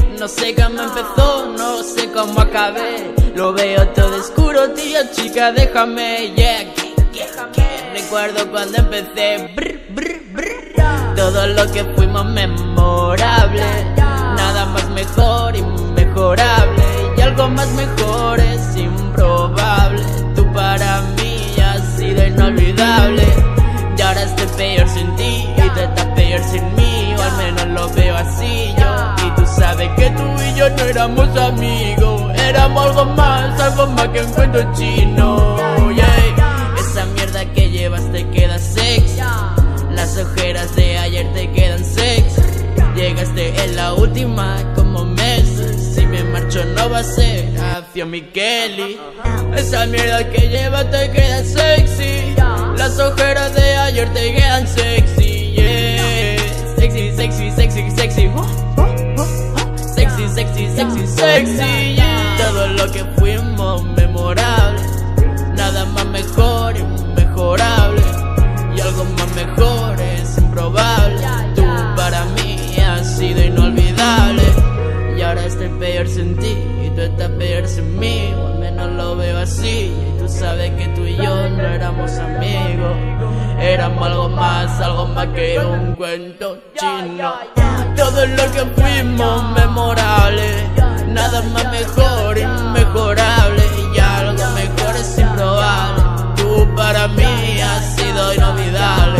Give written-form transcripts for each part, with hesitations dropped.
No sé cómo empezó, no sé cómo acabé. Lo veo todo oscuro, tío, chica, déjame. Yeah, recuerdo cuando empecé. Todo lo que fuimos memorable. Nada más mejor, inmejorable. Y algo más mejor es improbable. Tú para mí has sido inolvidable. Y ahora estoy peor sin ti y tú estás peor sin mí, o al menos lo veo así yo. Y tú sabes que tú y yo no éramos amigos, éramos algo más que un cuento chino. Yeah. Esa mierda que llevas te queda sexy, las ojeras de ayer te quedan sexy. Llegaste en la última como meses, si me marcho no va a ser hacia mi Kelly. Esa mierda que llevas te queda sexy, las ojeras de ayer te quedan sexy, yeah. Sexy, sexy, sexy, sexy. Sexy, sexy, sexy, sexy, yeah. Todo lo que fuimos memorable. Nada más mejor, inmejorable. Y algo más mejor es improbable. Tú para mí has sido inolvidable. Y ahora estoy peor sin ti y tú estás peor sin mí, o al menos lo veo así. Y tú sabes que tú y yo no éramos amigos, éramos algo más que un cuento chino. Todo lo que fuimos memorable, nada más mejor, inmejorable. Y algo mejor es improbable. Tú para mí has sido inolvidable.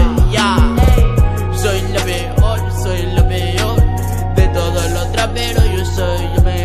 Soy lo peor de todos los traperos. Yo soy yo